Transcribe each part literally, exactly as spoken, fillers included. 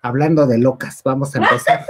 hablando de locas, vamos a empezar.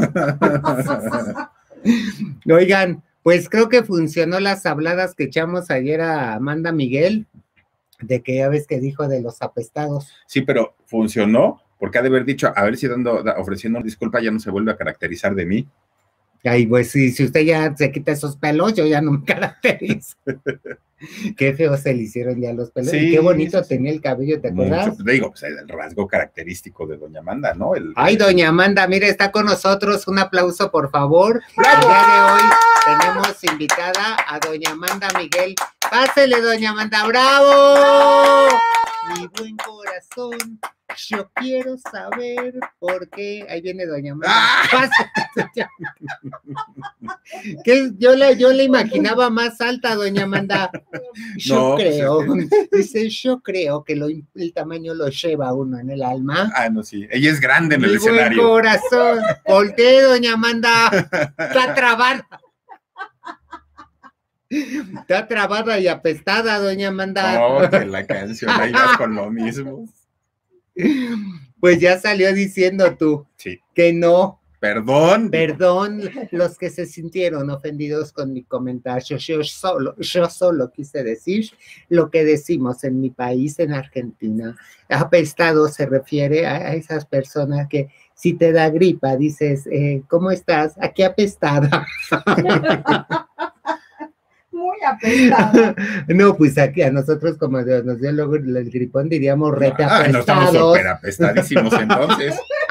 Oigan, pues creo que funcionó las habladas que echamos ayer a Amanda Miguel, de que ya ves que dijo de los apestados. Sí, pero funcionó, porque ha de haber dicho, a ver si dando, ofreciendo disculpa ya no se vuelve a caracterizar de mí. Ay, pues si, si usted ya se quita esos pelos, yo ya no me caracterizo. Qué feo se le hicieron ya los pelos. Sí, y qué bonito sí, tenía el cabello, ¿te acuerdas? Mucho, te digo, pues el rasgo característico de doña Amanda, ¿no? El, Ay, el, doña Amanda, mire, está con nosotros. Un aplauso, por favor. ¡Bravo! El día de hoy tenemos invitada a doña Amanda Miguel. Pásele, doña Amanda, ¡bravo! Mi buen corazón, yo quiero saber por qué. Ahí viene doña Amanda. ¡Ah! Que yo le, yo le imaginaba más alta, doña Amanda. Yo no, creo, pues, dice, yo creo que lo, el tamaño lo lleva uno en el alma. Ah, no, sí, ella es grande en Mi el buen escenario. corazón, voltee, doña Amanda, está trabada. Está trabada y apestada, doña Amanda. Oh, que la canción, ahí vas con lo mismo. Pues ya salió diciendo tú, sí, que no. Perdón. Perdón los que se sintieron ofendidos con mi comentario. Yo solo, yo solo quise decir lo que decimos en mi país, en Argentina. Apestado se refiere a, a esas personas que si te da gripa dices, eh, ¿cómo estás? Aquí apestada. Muy apestada. No, pues aquí a nosotros como Dios nos dio luego el gripón diríamos rete ah, apestados. No estamos súper apestadísimos entonces.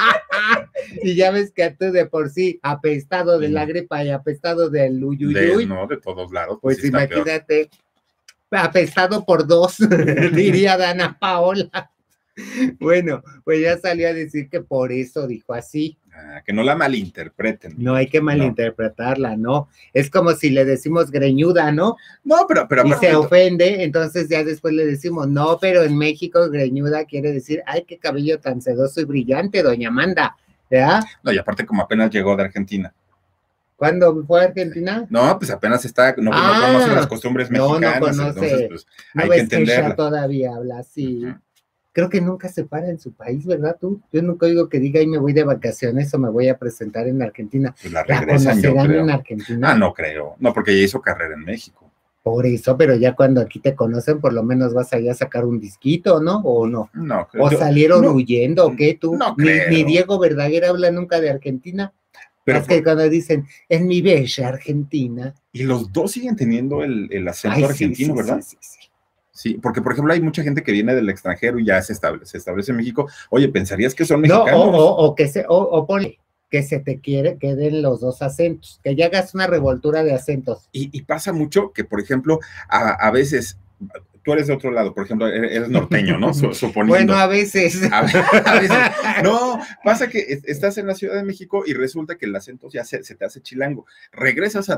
Y ya ves que tú de por sí apestado de la gripa y apestado del uyuyuy. De, no, de todos lados. Pues, pues sí imagínate, apestado por dos, diría Dana Paola. Bueno, pues ya salió a decir que por eso dijo así. Ah, que no la malinterpreten. No hay que malinterpretarla, ¿no? ¿no? Es como si le decimos greñuda, ¿no? No, pero... pero y pero, se pero, ofende, entonces ya después le decimos, no, pero en México greñuda quiere decir, ay, qué cabello tan sedoso y brillante, doña Amanda, ¿verdad? No, y aparte como apenas llegó de Argentina. ¿Cuándo fue a Argentina? No, pues apenas está, no, ah, no conoce las costumbres mexicanas, no, no conoce, entonces pues no hay ves que entenderla. Que ella todavía habla así. Uh-huh. Creo que nunca se para en su país, ¿verdad tú? Yo nunca oigo que diga, y me voy de vacaciones o me voy a presentar en Argentina. Pues la regresan, ¿La yo creo. en Argentina? Ah, no creo. No, porque ella hizo carrera en México. Por eso, pero ya cuando aquí te conocen, por lo menos vas allá a sacar un disquito, ¿no? ¿O no? No. ¿O yo, salieron no, huyendo o qué tú? No ni, creo. ni Diego Verdaguer habla nunca de Argentina. Pero es que cuando dicen, en mi bella Argentina. Y los dos siguen teniendo el, el acento Ay, argentino, sí, sí, ¿verdad? Sí, sí, sí. Sí, porque por ejemplo hay mucha gente que viene del extranjero y ya se establece, se establece en México. Oye, ¿pensarías que son mexicanos? No, o, o, o que se, o, o ponle que se te quiere, queden los dos acentos, que ya hagas una revoltura de acentos. Y, y pasa mucho que, por ejemplo, a, a veces, tú eres de otro lado, por ejemplo, eres norteño, ¿no? Suponiendo. Bueno, a veces. A, a veces. No, pasa que estás en la Ciudad de México y resulta que el acento ya se, se te hace chilango. Regresas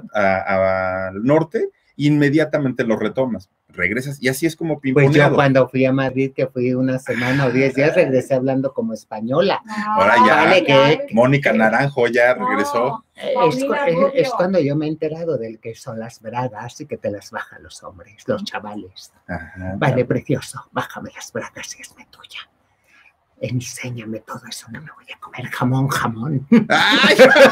al norte, inmediatamente lo retomas, regresas, y así es como pimponeado. Pues yo cuando fui a Madrid, que fui una semana o diez días, regresé hablando como española. Ahora ya, vale, que, Mónica Naranjo ya regresó. No, es, es, es cuando yo me he enterado del que son las bragas y que te las bajan los hombres, los chavales. Ajá, vale, claro. Precioso, bájame las bragas y hazme tuya. Enséñame todo eso, no me voy a comer jamón, jamón. ¡Ay!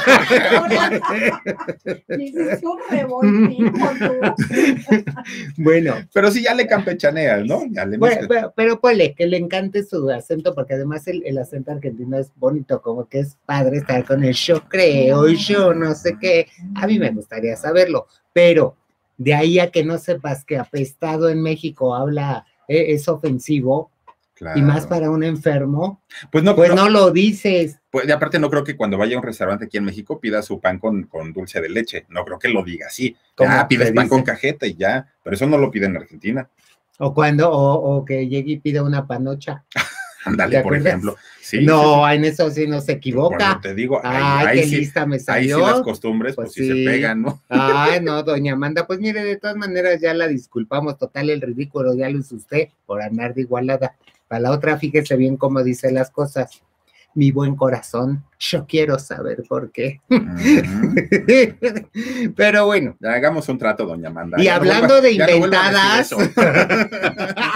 Bueno. Pero sí, ya le campechaneas, ¿no? Ya le bueno, pero, pero ponle que le encante su acento, porque además el, el acento argentino es bonito, como que es padre estar con el yo creo, yo no sé qué. A mí me gustaría saberlo, pero de ahí a que no sepas que apestado en México habla, eh, es ofensivo. Claro. Y más para un enfermo, pues no, pues no, no lo dices. Pues, y aparte no creo que cuando vaya a un restaurante aquí en México pida su pan con, con dulce de leche, no creo que lo diga así. Ah, pides pan dice? Con cajeta y ya, pero eso no lo piden en Argentina. O cuando, o, o que llegue y pida una panocha. Ándale, por ejemplo. Sí, no, sí, sí. en eso sí no se equivoca. Bueno, te digo, Ay, ahí, ahí qué sí, lista me salió. Ahí sí las costumbres, pues, pues sí. sí se pegan, ¿no? Ay, no, doña Amanda, pues mire, de todas maneras ya la disculpamos, total, el ridículo ya lo hizo usted por andar de igualada. Para la otra, fíjese bien cómo dice las cosas. Mi buen corazón, yo quiero saber por qué. Uh-huh. Pero bueno. Ya hagamos un trato, doña Amanda. Y ya hablando no vuelva, de inventadas, no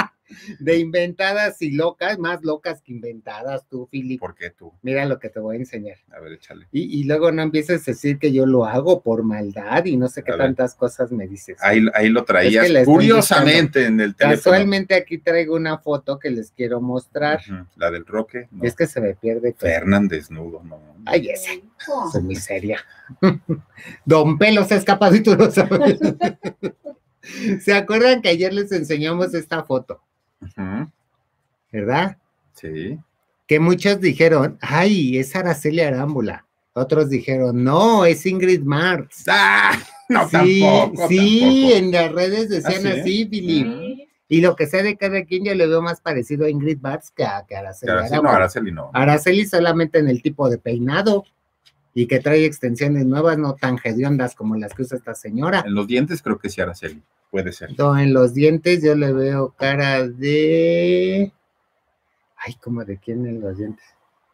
De inventadas y locas, más locas que inventadas tú, Philip. ¿Por qué tú? Mira lo que te voy a enseñar. A ver, échale. Y, y luego no empieces a decir que yo lo hago por maldad y no sé qué A ver. tantas cosas me dices. Ahí, ahí lo traías Es que la estoy curiosamente en el teléfono. Casualmente aquí traigo una foto que les quiero mostrar. Ujú, la del Roque. No. Es que se me pierde. todo. Fernan desnudo, no. Ay, esa. Soy muy seria. Don Pelos es capaz y tú lo sabes. ¿Se acuerdan que ayer les enseñamos esta foto? Ujú, ¿Verdad? sí. Que muchos dijeron, ay, es Araceli Arámbula. Otros dijeron, no, es Ingrid Marx. ¡Ah! No, sí, tampoco. sí, tampoco. en las redes decían ¿Ah, sí? así, Philip. Sí. Y lo que sea de cada quien, yo le veo más parecido a Ingrid Marx que a, que a Araceli Araceli, no, Arámbula. Araceli no. Araceli solamente en el tipo de peinado y que trae extensiones nuevas, no tan hediondas como las que usa esta señora. En los dientes creo que sí, Araceli. Puede ser. No, en los dientes yo le veo cara de... Ay, ¿cómo de quién en los dientes?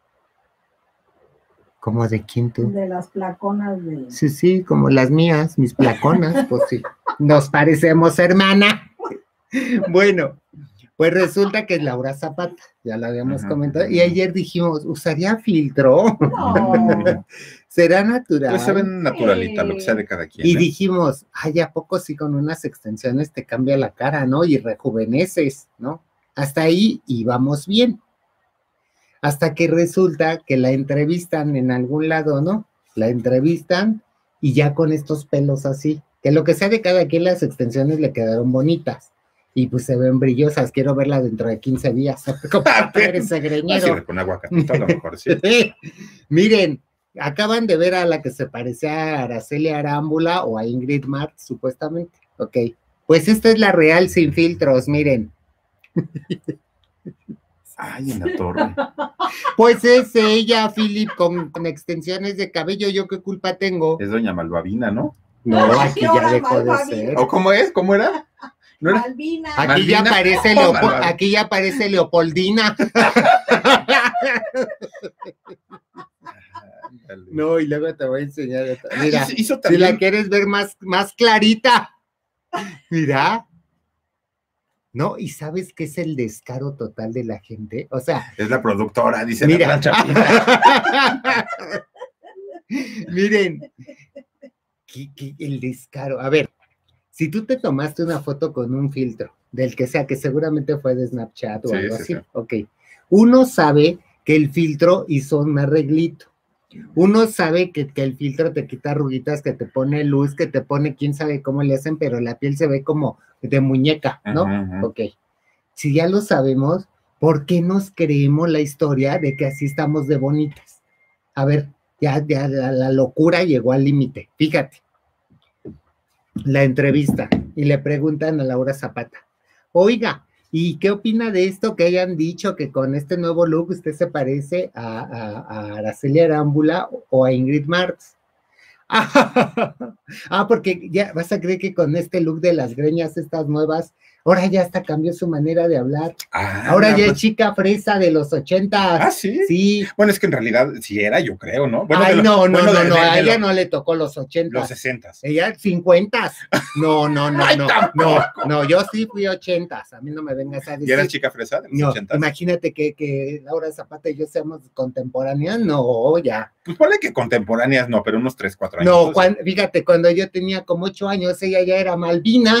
¿Cómo de quién tú? De las placonas de... Sí, sí, como las mías, mis placonas, pues sí. Nos parecemos, hermana. Bueno, pues resulta que es Laura Zapata, ya lo habíamos Ajá. comentado, y ayer dijimos, ¿usaría filtro? No. ¿Será natural? Pues se ven naturalita, lo que sea de cada quien. Y ¿eh? dijimos, ay, ¿a poco sí con unas extensiones te cambia la cara, ¿no? Y rejuveneces, ¿no? Hasta ahí íbamos bien. Hasta que resulta que la entrevistan en algún lado, ¿no? La entrevistan y ya con estos pelos así, que lo que sea de cada quien, las extensiones le quedaron bonitas. Y pues se ven brillosas, quiero verla dentro de quince días. ¿Cómo va a traer ese Ah, sí, greñero? con aguacatito a lo mejor, sí. Miren, acaban de ver a la que se parecía a Araceli Arámbula o a Ingrid Marx, supuestamente. Ok, pues esta es la real sin filtros, miren. Ay, en la torre. Pues es ella, Philip, con, con extensiones de cabello, ¿yo qué culpa tengo? Es doña Malvavina, ¿no? No, aquí ya Ahora dejó de Malvavina. ser. ¿O cómo es? ¿Cómo era? ¿No era? Malvina. Aquí ya Malvina. aparece Oh, Leopo- Malvavina. aquí ya aparece Leopoldina. Ándale. No, y luego te voy a enseñar otra. Mira, Hizo- hizo si también- la quieres ver más, más clarita. Mira. No, y ¿sabes qué es el descaro total de la gente? O sea, Es la productora, dice mira. la plancha. Miren, ¿qué- qué- el descaro. A ver, si tú te tomaste una foto con un filtro, del que sea, que seguramente fue de Snapchat o Sí, algo sí, así, sí. ok. Uno sabe que el filtro hizo un arreglito. Uno sabe que, que el filtro te quita arruguitas, que te pone luz, que te pone quién sabe cómo le hacen, pero la piel se ve como de muñeca, ¿no? Ujú, ujú. Ok. Si ya lo sabemos, ¿por qué nos creemos la historia de que así estamos de bonitas? A ver, ya, ya la, la locura llegó al límite. Fíjate, la entrevista y le preguntan a Laura Zapata, oiga, ¿y qué opina de esto que hayan dicho que con este nuevo look usted se parece a, a, a Araceli Arámbula o a Ingrid Marx? Ah, porque ya vas a creer que con este look de las greñas estas nuevas, ahora ya hasta cambió su manera de hablar. Ah, Ahora ya es pues- chica fresa de los ochentas. Ah, ¿sí? Sí. Bueno, es que en realidad sí era, yo creo, ¿no? Bueno, Ay, de lo- no, no, bueno, no, de- no, de- a de ella lo- no le tocó los los ochentas. sesentas. Ella cincuentas. No, no, no, Ay, no, no, no, yo sí fui ochentas. A mí no me vengas a ¿Y decir. eras chica fresa de los No, ochentas? imagínate que, que Laura Zapata y yo seamos contemporáneas. No, ya. Pues ponle que contemporáneas no, pero unos tres, cuatro años. No, entonces. cuan- fíjate, cuando yo tenía como ocho años, ella ya era Malvina.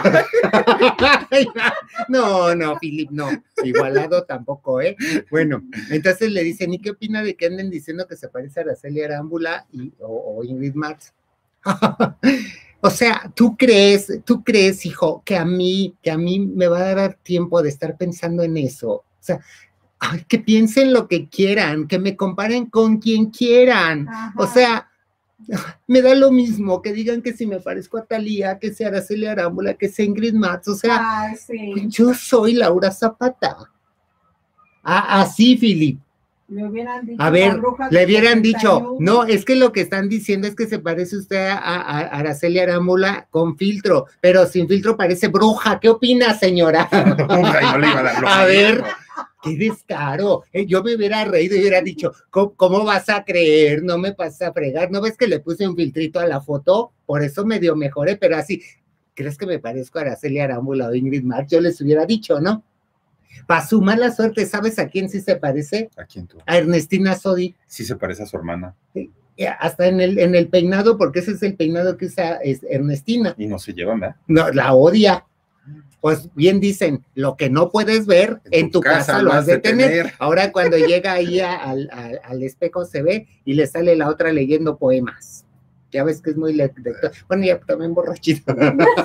No, no, Philip, no. Igualado tampoco, ¿eh? Bueno, entonces le dicen, ¿y qué opina de que anden diciendo que se parece a Araceli Arámbula y, o, o Ingrid Marx? O sea, ¿tú crees, tú crees, hijo, que a mí, que a mí me va a dar tiempo de estar pensando en eso? O sea, ay, que piensen lo que quieran, que me comparen con quien quieran. Ajá. O sea, me da lo mismo que digan que si me parezco a Thalía, que sea Araceli Arámbula, que sea Ingrid Marx. O sea, Ay, sí. yo soy Laura Zapata. Ah, así, Philip. Le hubieran dicho A ver, la bruja le del hubieran setenta y dicho, uno. no, es que lo que están diciendo es que se parece usted a, a- a Araceli Arámbula con filtro, pero sin filtro parece bruja. ¿Qué opina, señora? Bruja, y no le iba a dar lo A ver, mismo. qué descaro. Eh, Yo me hubiera reído y hubiera dicho, ¿cómo, cómo vas a creer? No me vas a fregar. ¿No ves que le puse un filtrito a la foto? Por eso medio mejoré, pero así, ¿crees que me parezco a Araceli Arámbula o Ingrid Marx? Yo les hubiera dicho, ¿no? Para su mala suerte, ¿sabes a quién sí se parece? ¿A quién tú? A Ernestina Sodi. Sí se parece a su hermana. Hasta en el, en el peinado, porque ese es el peinado que usa es Ernestina. Y no se llevan, ¿verdad? No, la odia. Pues bien dicen, lo que no puedes ver, en, en tu, tu casa, casa lo has de tener. tener. Ahora cuando llega ahí a, a, a, al espejo se ve y le sale la otra leyendo poemas. Ya ves que es muy lector. Bueno, ya también borrachito.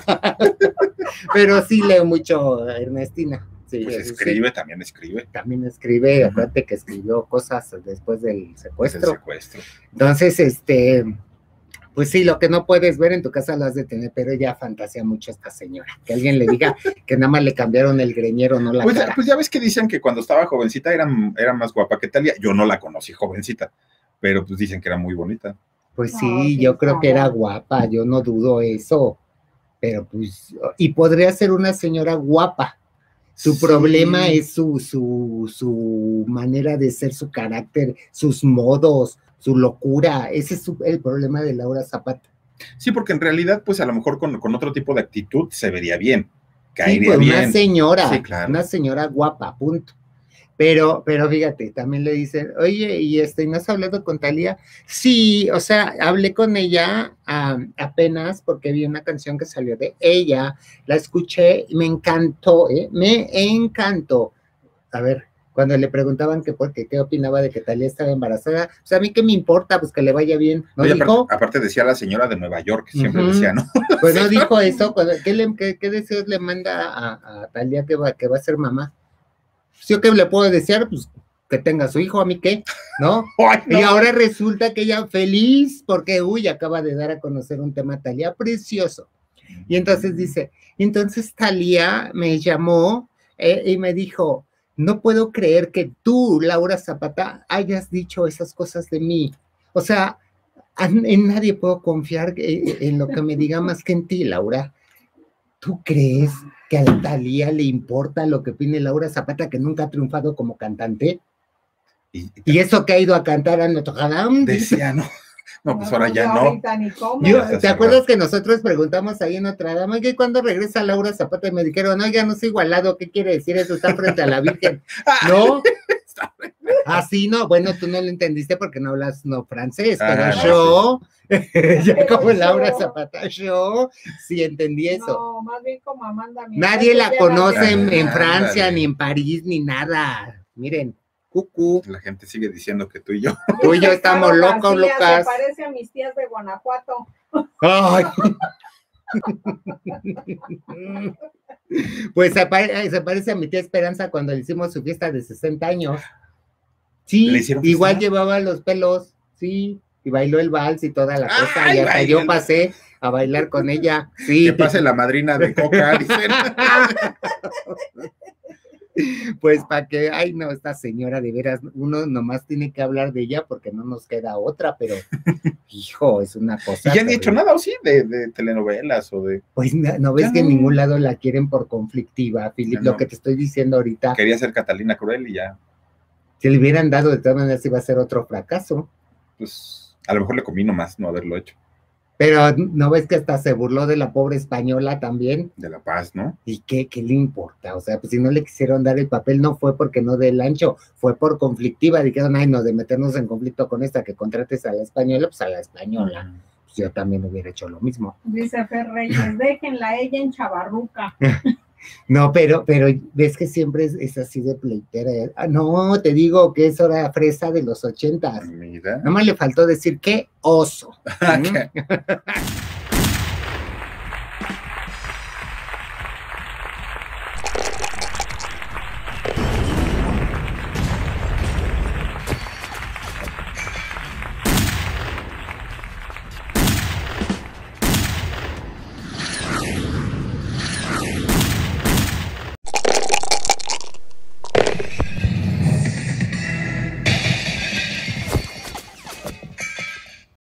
Pero sí leo mucho a Ernestina. Sí, pues escribe, sí. también escribe. También escribe, uh-huh. Acuérdate que escribió cosas después del secuestro. El secuestro. Entonces, este, pues sí, lo que no puedes ver en tu casa lo has de tener, pero ella fantasea mucho esta señora. Que alguien le diga que nada más le cambiaron el greñero, no la pues, cara. Pues ya ves que dicen que cuando estaba jovencita era, era más guapa que Thalía. Yo no la conocí jovencita, pero pues dicen que era muy bonita. Pues sí, no, sí yo creo que era guapa, yo no dudo eso. Pero pues, y podría ser una señora guapa. Su sí. problema es su, su, su manera de ser, su carácter, sus modos, su locura. Ese es su, el problema de Laura Zapata. Sí, porque en realidad, pues a lo mejor con, con otro tipo de actitud se vería bien, caería sí, pues bien. Una señora, sí, claro. Una señora guapa, punto. Pero, pero fíjate, también le dicen, oye, ¿y este, no has hablado con Thalía? Sí, o sea, hablé con ella um, apenas porque vi una canción que salió de ella, la escuché y me encantó, ¿eh? Me encantó. A ver, cuando le preguntaban que por qué, qué opinaba de que Thalía estaba embarazada, pues a mí qué me importa, pues que le vaya bien, ¿no oye, dijo? Aparte, aparte decía la señora de Nueva York, siempre uh-huh. decía, ¿no? Pues no dijo eso, ¿qué, le, qué, qué deseos le manda a, a Thalía que va, que va a ser mamá? ¿Yo qué le puedo desear? Pues que tenga su hijo, ¿a mí qué? ¿No? Ay, no. Y ahora resulta que ella feliz porque, uy, acaba de dar a conocer un tema Thalía precioso. Y entonces dice, entonces Thalía me llamó eh, y me dijo, no puedo creer que tú, Laura Zapata, hayas dicho esas cosas de mí. O sea, en, en nadie puedo confiar en, en lo que me diga más que en ti, Laura. ¿Tú crees que a Thalía le importa lo que opine Laura Zapata, que nunca ha triunfado como cantante? Y, y, y eso que ha ido a cantar a Notre Dame. Decía, no, no, pues ahora ya no. Yo, ¿te acuerdas que nosotros preguntamos ahí en Notre Dame, oye, ¿cuándo regresa Laura Zapata? Y me dijeron, oiga, no soy igualado, ¿qué quiere decir eso? Está frente a la Virgen. ¿No? Así no, bueno, tú no lo entendiste porque no hablas no francés, pero ah, yo, sí. ya como Laura Zapata, yo sí entendí eso. No, más bien como Amanda. Nadie la conoce en, en Francia, ándale. Ni en París, ni nada. Miren, cucú. La gente sigue diciendo que tú y yo. Tú y yo estamos locos, locas. Se parece a mis tías de Guanajuato. Ay. Pues se, pare, se parece a mi tía Esperanza cuando le hicimos su fiesta de sesenta años. Sí, igual fiesta? Llevaba los pelos, sí, y bailó el vals y toda la cosa, ay, y hasta yo pasé a bailar con ella, sí. Que pase la madrina de Coca, dicen. Pues para que, ay no, esta señora de veras, uno nomás tiene que hablar de ella porque no nos queda otra, pero hijo, es una cosa. ¿Y ya ni hecho nada o sí de, de telenovelas o de? Pues no, no ves ya que no. En ningún lado la quieren por conflictiva, Philip, no. Lo que te estoy diciendo ahorita. Quería ser Catalina Cruel y ya. Si le hubieran dado, de todas maneras iba a ser otro fracaso. Pues a lo mejor le convino más no haberlo hecho. Pero no ves que hasta se burló de la pobre española también. De La Paz, ¿no? ¿Y qué, qué le importa? O sea, pues si no le quisieron dar el papel, no fue porque no dé el ancho, fue por conflictiva. Dijeron, ay, no, de meternos en conflicto con esta, que contrates a la española, pues a la española. Uh-huh. Pues yo también hubiera hecho lo mismo. Dice Fer Reyes, déjenla ella en chavarruca. No, pero, pero ves que siempre es, es así de pleitera. Ah, no, te digo que es hora fresa de los ochentas. Mira. Nada más le faltó decir qué oso. ¿Mm?